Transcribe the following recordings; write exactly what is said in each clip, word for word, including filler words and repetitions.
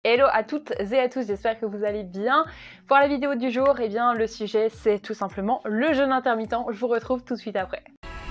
Hello à toutes et à tous, j'espère que vous allez bien. Pour la vidéo du jour, eh bien, le sujet c'est tout simplement le jeûne intermittent. Je vous retrouve tout de suite après.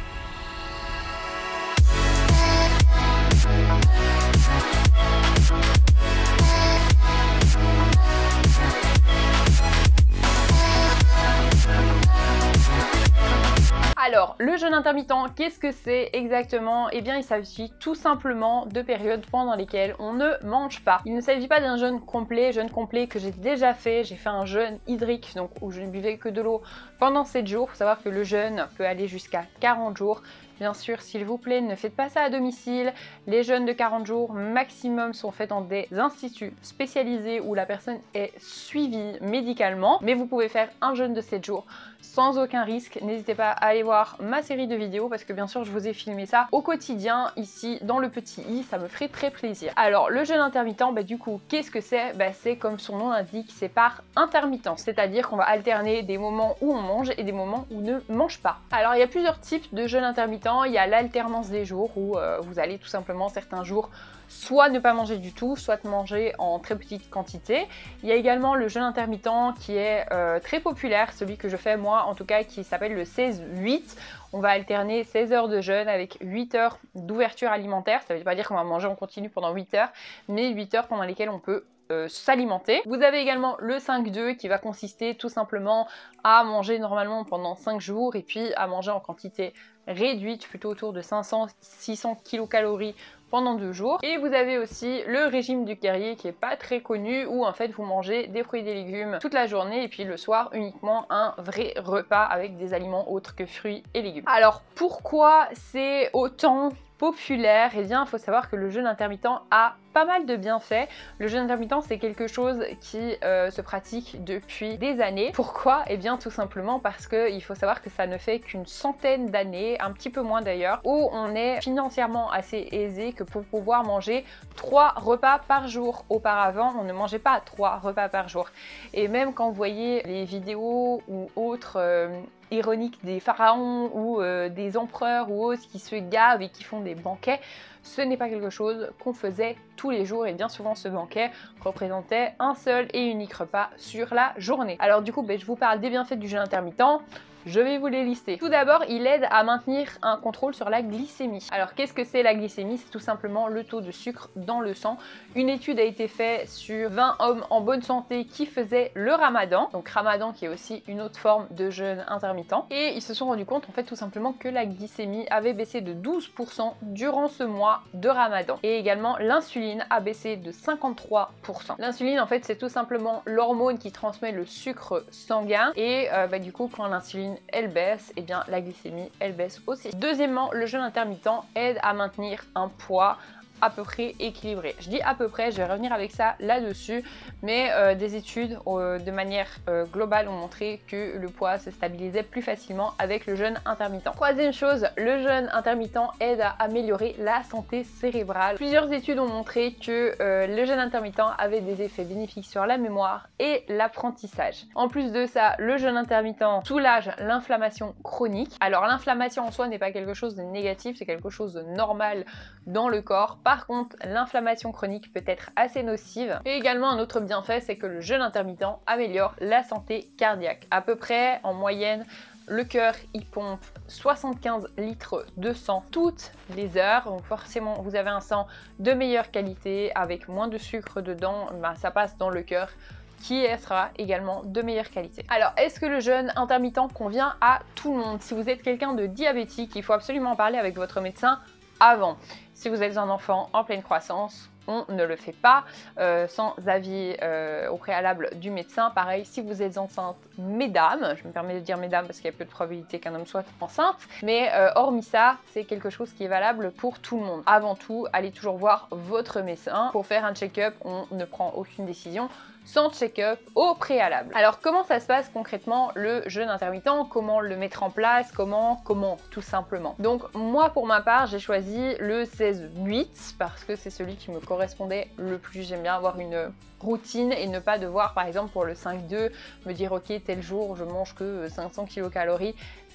Alors, le jeûne intermittent, qu'est-ce que c'est exactement? Eh bien, il s'agit tout simplement de périodes pendant lesquelles on ne mange pas. Il ne s'agit pas d'un jeûne complet, jeûne complet que j'ai déjà fait. J'ai fait un jeûne hydrique, donc où je ne buvais que de l'eau pendant sept jours. Il faut savoir que le jeûne peut aller jusqu'à quarante jours. Bien sûr, s'il vous plaît, ne faites pas ça à domicile. Les jeûnes de quarante jours maximum sont faits dans des instituts spécialisés où la personne est suivie médicalement. Mais vous pouvez faire un jeûne de sept jours sans aucun risque. N'hésitez pas à aller voir ma série de vidéos parce que bien sûr, je vous ai filmé ça au quotidien ici dans le petit i. Ça me ferait très plaisir. Alors, le jeûne intermittent, bah, du coup, qu'est-ce que c'est? Bah, c'est comme son nom l'indique, c'est par intermittence. C'est-à-dire qu'on va alterner des moments où on mange et des moments où on ne mange pas. Alors, il y a plusieurs types de jeûne intermittent. Il y a l'alternance des jours où euh, vous allez tout simplement certains jours soit ne pas manger du tout, soit manger en très petite quantité. Il y a également le jeûne intermittent qui est euh, très populaire, celui que je fais moi en tout cas, qui s'appelle le seize huit. On va alterner seize heures de jeûne avec huit heures d'ouverture alimentaire. Ça ne veut pas dire qu'on va manger en continu pendant huit heures, mais huit heures pendant lesquelles on peut Euh, s'alimenter. Vous avez également le cinq deux qui va consister tout simplement à manger normalement pendant cinq jours et puis à manger en quantité réduite, plutôt autour de cinq cents à six cents kilocalories pendant deux jours. Et vous avez aussi le régime du guerrier qui est pas très connu où en fait vous mangez des fruits et des légumes toute la journée et puis le soir uniquement un vrai repas avec des aliments autres que fruits et légumes. Alors pourquoi c'est autant populaire? Eh bien, il faut savoir que le jeûne intermittent a pas mal de bienfaits. Le jeûne intermittent, c'est quelque chose qui euh, se pratique depuis des années. Pourquoi? Eh bien, tout simplement parce qu'il faut savoir que ça ne fait qu'une centaine d'années, un petit peu moins d'ailleurs, où on est financièrement assez aisé que pour pouvoir manger trois repas par jour. Auparavant, on ne mangeait pas trois repas par jour. Et même quand vous voyez les vidéos ou autres euh, ironiques des pharaons ou euh, des empereurs ou autres qui se gavent et qui font des banquets, ce n'est pas quelque chose qu'on faisait tous les jours et bien souvent ce banquet représentait un seul et unique repas sur la journée. Alors du coup, ben, je vous parle des bienfaits du jeûne intermittent. Je vais vous les lister. Tout d'abord, il aide à maintenir un contrôle sur la glycémie. Alors qu'est-ce que c'est la glycémie? C'est tout simplement le taux de sucre dans le sang. Une étude a été faite sur vingt hommes en bonne santé qui faisaient le ramadan. Donc ramadan qui est aussi une autre forme de jeûne intermittent. Et ils se sont rendus compte en fait tout simplement que la glycémie avait baissé de douze pour cent durant ce mois de ramadan. Et également l'insuline a baissé de cinquante-trois pour cent. L'insuline en fait c'est tout simplement l'hormone qui transmet le sucre sanguin. Et euh, bah, du coup quand l'insuline elle baisse, et bien la glycémie elle baisse aussi. Deuxièmement, le jeûne intermittent aide à maintenir un poids à peu près équilibré. Je dis à peu près, je vais revenir avec ça là-dessus, mais euh, des études euh, de manière euh, globale ont montré que le poids se stabilisait plus facilement avec le jeûne intermittent. Troisième chose, le jeûne intermittent aide à améliorer la santé cérébrale. Plusieurs études ont montré que euh, le jeûne intermittent avait des effets bénéfiques sur la mémoire et l'apprentissage. En plus de ça, le jeûne intermittent soulage l'inflammation chronique. Alors l'inflammation en soi n'est pas quelque chose de négatif, c'est quelque chose de normal dans le corps. Par contre, l'inflammation chronique peut être assez nocive. Et également, un autre bienfait, c'est que le jeûne intermittent améliore la santé cardiaque. À peu près, en moyenne, le cœur, il pompe soixante-quinze litres de sang toutes les heures. Donc forcément, vous avez un sang de meilleure qualité, avec moins de sucre dedans. Ben, ça passe dans le cœur, qui sera également de meilleure qualité. Alors, est-ce que le jeûne intermittent convient à tout le monde? Si vous êtes quelqu'un de diabétique, il faut absolument en parler avec votre médecin avant. Si vous êtes un enfant en pleine croissance, on ne le fait pas euh, sans avis euh, au préalable du médecin. Pareil, si vous êtes enceinte, mesdames, je me permets de dire mesdames parce qu'il y a peu de probabilité qu'un homme soit enceinte, mais euh, hormis ça, c'est quelque chose qui est valable pour tout le monde. Avant tout, allez toujours voir votre médecin. Pour faire un check-up, on ne prend aucune décision sans check-up au préalable. Alors comment ça se passe concrètement le jeûne intermittent? Comment le mettre en place? Comment Comment tout simplement. Donc moi pour ma part j'ai choisi le seize huit parce que c'est celui qui me correspondait le plus. J'aime bien avoir une routine et ne pas devoir par exemple pour le cinq deux me dire ok tel jour je mange que cinq cents kilocalories.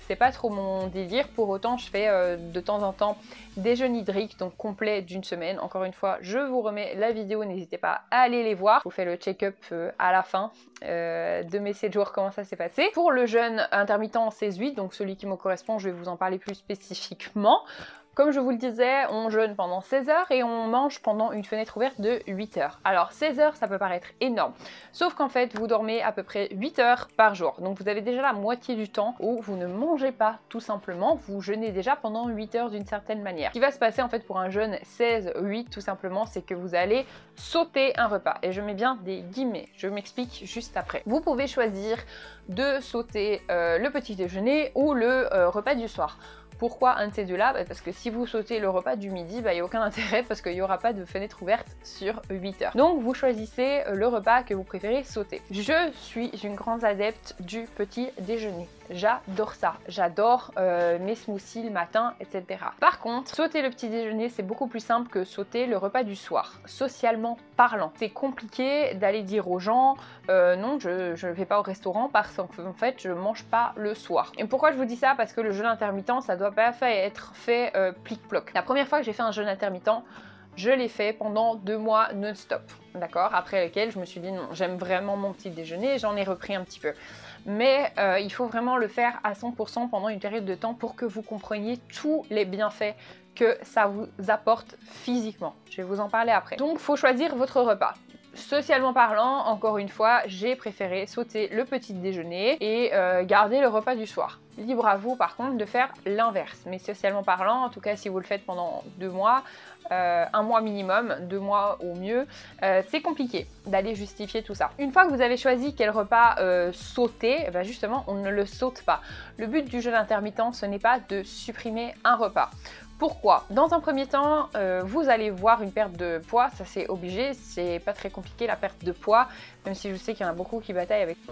c'est pas trop mon délire. Pour autant, je fais euh, de temps en temps des jeûnes hydriques, donc complet d'une semaine. Encore une fois, je vous remets la vidéo, n'hésitez pas à aller les voir. Je vous fais le check-up euh, à la fin euh, de mes sept jours, comment ça s'est passé. Pour le jeûne intermittent seize huit, donc celui qui me correspond, je vais vous en parler plus spécifiquement. Comme je vous le disais, on jeûne pendant seize heures et on mange pendant une fenêtre ouverte de huit heures. Alors seize heures, ça peut paraître énorme, sauf qu'en fait, vous dormez à peu près huit heures par jour. Donc vous avez déjà la moitié du temps où vous ne mangez pas tout simplement, vous jeûnez déjà pendant huit heures d'une certaine manière. Ce qui va se passer en fait pour un jeûne seize huit tout simplement, c'est que vous allez sauter un repas. Et je mets bien des guillemets, je m'explique juste après. Vous pouvez choisir de sauter euh, le petit déjeuner ou le euh, repas du soir. Pourquoi un de ces deux-là? Bah parce que si vous sautez le repas du midi, il bah, n'y a aucun intérêt parce qu'il n'y aura pas de fenêtre ouverte sur huit heures. Donc vous choisissez le repas que vous préférez sauter. Je suis une grande adepte du petit déjeuner. J'adore ça. J'adore euh, mes smoothies le matin, et cetera. Par contre, sauter le petit déjeuner, c'est beaucoup plus simple que sauter le repas du soir, socialement parlant. C'est compliqué d'aller dire aux gens euh, non, je ne vais pas au restaurant parce qu'en fait, je mange pas le soir. Et pourquoi je vous dis ça? Parce que le jeûne intermittent, ça doit pas être fait euh, plic-ploc. La première fois que j'ai fait un jeûne intermittent, je l'ai fait pendant deux mois non-stop, d'accord? Après lequel je me suis dit non, j'aime vraiment mon petit déjeuner, j'en ai repris un petit peu. Mais euh, il faut vraiment le faire à cent pour cent pendant une période de temps pour que vous compreniez tous les bienfaits que ça vous apporte physiquement. Je vais vous en parler après. Donc, il faut choisir votre repas. Socialement parlant, encore une fois, j'ai préféré sauter le petit déjeuner et euh, garder le repas du soir. Libre à vous par contre de faire l'inverse. Mais socialement parlant, en tout cas si vous le faites pendant deux mois, euh, un mois minimum, deux mois au mieux, euh, c'est compliqué d'aller justifier tout ça. Une fois que vous avez choisi quel repas euh, sauter, ben justement on ne le saute pas. Le but du jeûne intermittent, ce n'est pas de supprimer un repas. Pourquoi? Dans un premier temps, euh, vous allez voir une perte de poids, ça c'est obligé, c'est pas très compliqué la perte de poids, même si je sais qu'il y en a beaucoup qui bataillent avec...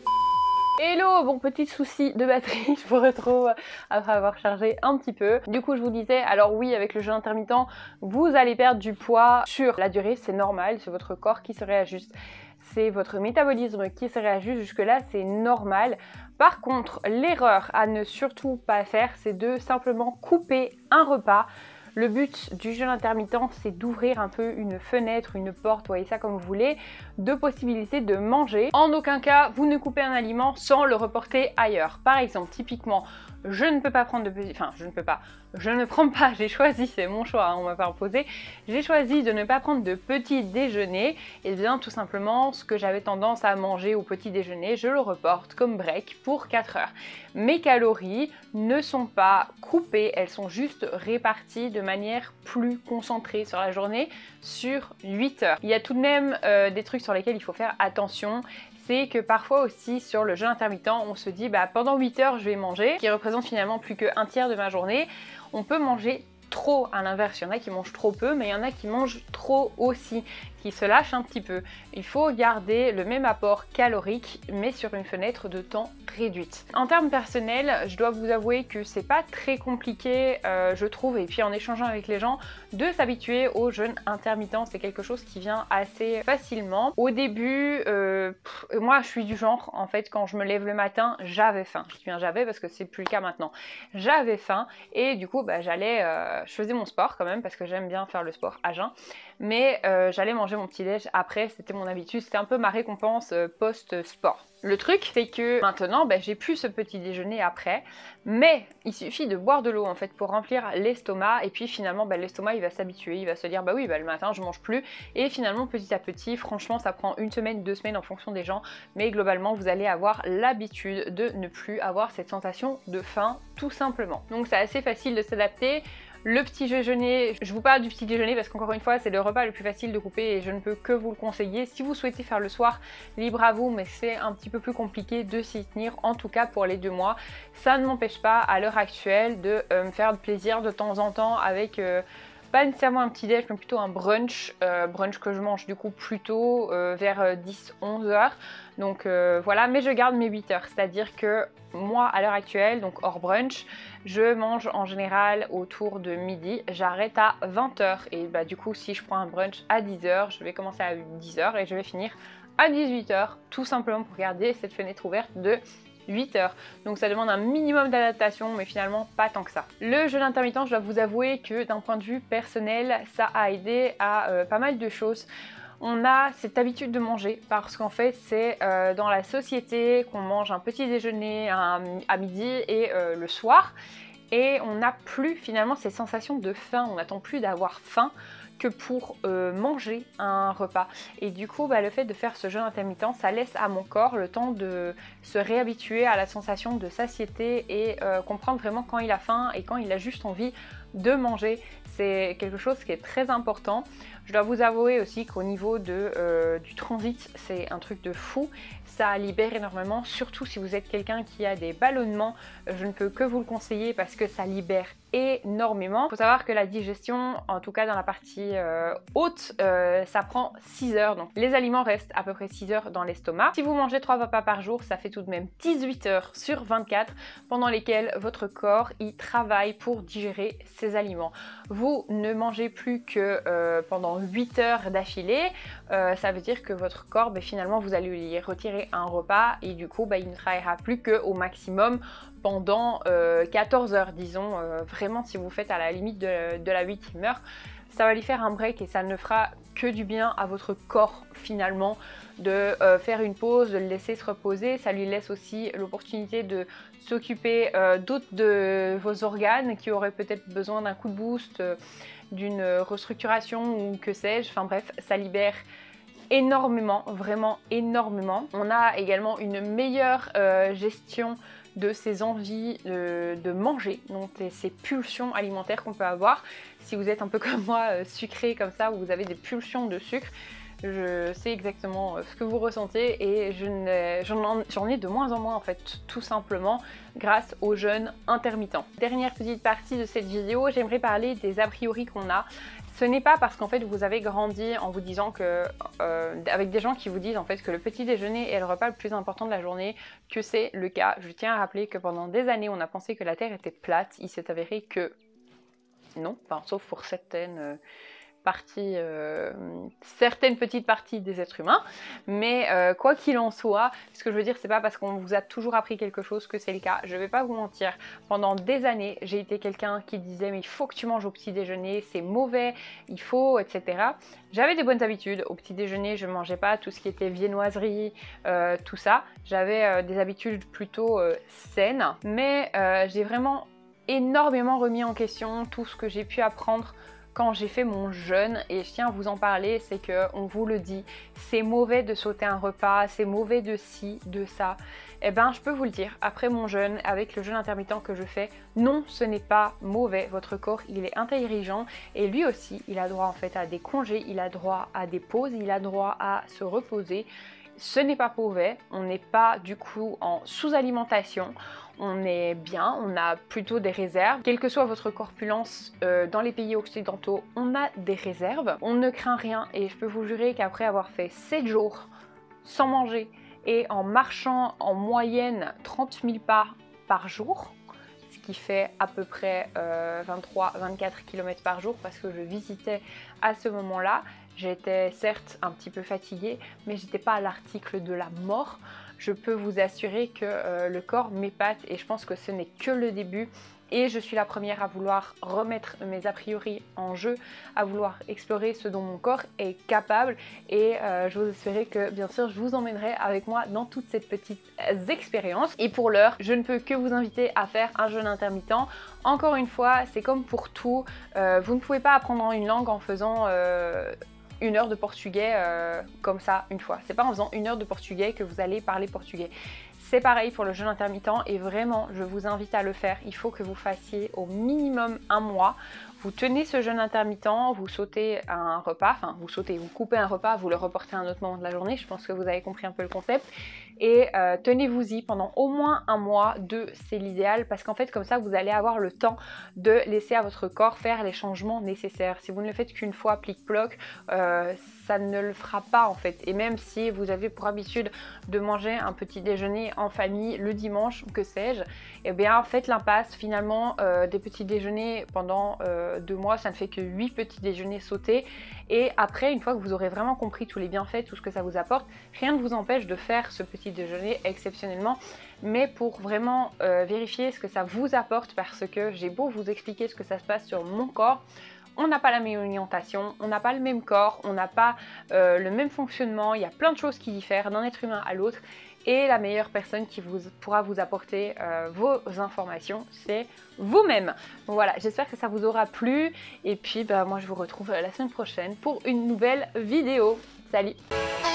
Hello, bon petit souci de batterie, je vous retrouve après avoir chargé un petit peu. Du coup je vous disais, alors oui avec le jeûne intermittent, vous allez perdre du poids sur la durée, c'est normal, c'est votre corps qui se réajuste. C'est votre métabolisme qui se réajuste, jusque là c'est normal. Par contre, l'erreur à ne surtout pas faire, c'est de simplement couper un repas. Le but du jeûne intermittent, c'est d'ouvrir un peu une fenêtre, une porte, voyez ça comme vous voulez, de possibilités de manger. En aucun cas, vous ne coupez un aliment sans le reporter ailleurs. Par exemple, typiquement, je ne peux pas prendre de petits... Enfin, je ne peux pas. Je ne prends pas, j'ai choisi, c'est mon choix, hein, on m'a pas imposé. J'ai choisi de ne pas prendre de petit déjeuner. Et bien, tout simplement, ce que j'avais tendance à manger au petit déjeuner, je le reporte comme break pour quatre heures. Mes calories ne sont pas coupées, elles sont juste réparties de manière plus concentrée sur la journée, sur huit heures. Il y a tout de même euh, des trucs sur lesquels il faut faire attention. C'est que parfois aussi sur le jeûne intermittent, on se dit bah, pendant huit heures je vais manger, qui représente finalement plus qu'un tiers de ma journée. On peut manger trop, à l'inverse, il y en a qui mangent trop peu, mais il y en a qui mangent trop aussi, qui se lâchent un petit peu. Il faut garder le même apport calorique, mais sur une fenêtre de temps réduite. En termes personnels, je dois vous avouer que c'est pas très compliqué, euh, je trouve, et puis en échangeant avec les gens, de s'habituer au jeûne intermittent. C'est quelque chose qui vient assez facilement. Au début, euh, pff, moi je suis du genre, en fait, quand je me lève le matin, j'avais faim. Je dis bien j'avais parce que c'est plus le cas maintenant. J'avais faim et du coup, bah, j'allais, euh, je faisais mon sport quand même parce que j'aime bien faire le sport à jeun. Mais euh, j'allais manger mon petit déj après, c'était mon habitude, c'était un peu ma récompense euh, post-sport. Le truc, c'est que maintenant, ben, j'ai plus ce petit déjeuner après, mais il suffit de boire de l'eau en fait pour remplir l'estomac, et puis finalement, ben, l'estomac il va s'habituer, il va se dire bah oui, bah, le matin je mange plus, et finalement petit à petit, franchement ça prend une semaine, deux semaines en fonction des gens, mais globalement vous allez avoir l'habitude de ne plus avoir cette sensation de faim tout simplement. Donc c'est assez facile de s'adapter. Le petit déjeuner, je vous parle du petit déjeuner parce qu'encore une fois c'est le repas le plus facile de couper et je ne peux que vous le conseiller. Si vous souhaitez faire le soir, libre à vous, mais c'est un petit peu plus compliqué de s'y tenir, en tout cas pour les deux mois. Ça ne m'empêche pas à l'heure actuelle de euh, me faire plaisir de temps en temps avec... Euh, pas nécessairement un petit déj, mais plutôt un brunch, euh, brunch que je mange du coup plutôt euh, vers dix onze heures. Donc euh, voilà, mais je garde mes huit heures, c'est-à-dire que moi à l'heure actuelle, donc hors brunch, je mange en général autour de midi, j'arrête à vingt heures. Et bah du coup si je prends un brunch à dix heures, je vais commencer à dix heures et je vais finir à dix-huit heures, tout simplement pour garder cette fenêtre ouverte de huit heures. Donc ça demande un minimum d'adaptation, mais finalement pas tant que ça. Le jeûne intermittent, je dois vous avouer que d'un point de vue personnel, ça a aidé à euh, pas mal de choses. On a cette habitude de manger parce qu'en fait c'est euh, dans la société qu'on mange un petit déjeuner à, à midi et euh, le soir, et on n'a plus finalement ces sensations de faim, on n'attend plus d'avoir faim que pour euh, manger un repas. Et du coup, bah, le fait de faire ce jeûne intermittent, ça laisse à mon corps le temps de se réhabituer à la sensation de satiété et euh, comprendre vraiment quand il a faim et quand il a juste envie de manger. C'est quelque chose qui est très important. Je dois vous avouer aussi qu'au niveau de, euh, du transit, c'est un truc de fou. Ça libère énormément, surtout si vous êtes quelqu'un qui a des ballonnements. Je ne peux que vous le conseiller parce que ça libère énormément. Il faut savoir que la digestion, en tout cas dans la partie euh, haute, euh, ça prend six heures. Donc les aliments restent à peu près six heures dans l'estomac. Si vous mangez trois repas par jour, ça fait tout de même dix-huit heures sur vingt-quatre pendant lesquelles votre corps y travaille pour digérer ces aliments. Vous ne mangez plus que euh, pendant huit heures d'affilée. Euh, ça veut dire que votre corps, bah, finalement, vous allez lui retirer un repas et du coup, bah, il ne travaillera plus qu'au maximum pendant euh, quatorze heures, disons, euh, vraiment si vous faites à la limite de, de la huitième heure, ça va lui faire un break et ça ne fera que du bien à votre corps finalement de euh, faire une pause, de le laisser se reposer. Ça lui laisse aussi l'opportunité de s'occuper euh, d'autres de vos organes qui auraient peut-être besoin d'un coup de boost, euh, d'une restructuration ou que sais-je, enfin bref, ça libère énormément, vraiment énormément. On a également une meilleure euh, gestion de ces envies de, de manger, donc ces pulsions alimentaires qu'on peut avoir. Si vous êtes un peu comme moi, euh, sucré comme ça, ou vous avez des pulsions de sucre, je sais exactement ce que vous ressentez et j'en ai de moins en moins en fait, tout simplement grâce au jeûne intermittent. Dernière petite partie de cette vidéo, j'aimerais parler des a priori qu'on a. Ce n'est pas parce qu'en fait vous avez grandi en vous disant que, euh, avec des gens qui vous disent en fait que le petit déjeuner est le repas le plus important de la journée, que c'est le cas. Je tiens à rappeler que pendant des années on a pensé que la Terre était plate, il s'est avéré que non, enfin, sauf pour certaines euh, parties, euh, certaines petites parties des êtres humains, mais euh, quoi qu'il en soit, ce que je veux dire, c'est pas parce qu'on vous a toujours appris quelque chose que c'est le cas. Je vais pas vous mentir, pendant des années, j'ai été quelqu'un qui disait mais il faut que tu manges au petit déjeuner, c'est mauvais, il faut, et cetera. J'avais des bonnes habitudes, au petit déjeuner, je mangeais pas tout ce qui était viennoiserie, euh, tout ça. J'avais euh, des habitudes plutôt euh, saines, mais euh, j'ai vraiment énormément remis en question tout ce que j'ai pu apprendre quand j'ai fait mon jeûne, et je tiens à vous en parler, c'est que on vous le dit, c'est mauvais de sauter un repas, c'est mauvais de ci, de ça. Eh ben je peux vous le dire, après mon jeûne, avec le jeûne intermittent que je fais, non, ce n'est pas mauvais. Votre corps, il est intelligent et lui aussi, il a droit en fait à des congés, il a droit à des pauses, il a droit à se reposer. Ce n'est pas mauvais, on n'est pas du coup en sous-alimentation, on est bien, on a plutôt des réserves. Quelle que soit votre corpulence, euh, dans les pays occidentaux, on a des réserves. On ne craint rien et je peux vous jurer qu'après avoir fait sept jours sans manger et en marchant en moyenne trente mille pas par jour, ce qui fait à peu près euh, vingt-trois à vingt-quatre kilomètres par jour parce que je visitais à ce moment-là, j'étais certes un petit peu fatiguée, mais j'étais pas à l'article de la mort. Je peux vous assurer que euh, le corps m'épate et je pense que ce n'est que le début. Et je suis la première à vouloir remettre mes a priori en jeu, à vouloir explorer ce dont mon corps est capable. Et euh, je vous espérer que, bien sûr, je vous emmènerai avec moi dans toutes ces petites expériences. Et pour l'heure, je ne peux que vous inviter à faire un jeûne intermittent. Encore une fois, c'est comme pour tout. Euh, vous ne pouvez pas apprendre une langue en faisant Euh, une heure de portugais euh, comme ça une fois. C'est pas en faisant une heure de portugais que vous allez parler portugais. C'est pareil pour le jeûne intermittent et vraiment je vous invite à le faire. Il faut que vous fassiez au minimum un mois. Vous tenez ce jeûne intermittent, vous sautez un repas, enfin vous sautez, vous coupez un repas, vous le reportez à un autre moment de la journée. Je pense que vous avez compris un peu le concept. Et euh, tenez-vous-y pendant au moins un mois, deux, c'est l'idéal parce qu'en fait comme ça vous allez avoir le temps de laisser à votre corps faire les changements nécessaires. Si vous ne le faites qu'une fois plic-ploc, euh, ça ne le fera pas en fait. Et même si vous avez pour habitude de manger un petit déjeuner en famille le dimanche, que sais-je, eh bien faites l'impasse finalement euh, des petits déjeuners pendant euh, euh, deux mois, ça ne fait que huit petits déjeuners sautés. Et après, une fois que vous aurez vraiment compris tous les bienfaits, tout ce que ça vous apporte, rien ne vous empêche de faire ce petit déjeuner exceptionnellement. Mais pour vraiment euh, vérifier ce que ça vous apporte, parce que j'ai beau vous expliquer ce que ça se passe sur mon corps, on n'a pas la même orientation, on n'a pas le même corps, on n'a pas euh, le même fonctionnement, il y a plein de choses qui diffèrent d'un être humain à l'autre. Et la meilleure personne qui vous, pourra vous apporter euh, vos informations, c'est vous-même. Donc voilà, j'espère que ça vous aura plu. Et puis, bah, moi, je vous retrouve la semaine prochaine pour une nouvelle vidéo. Salut!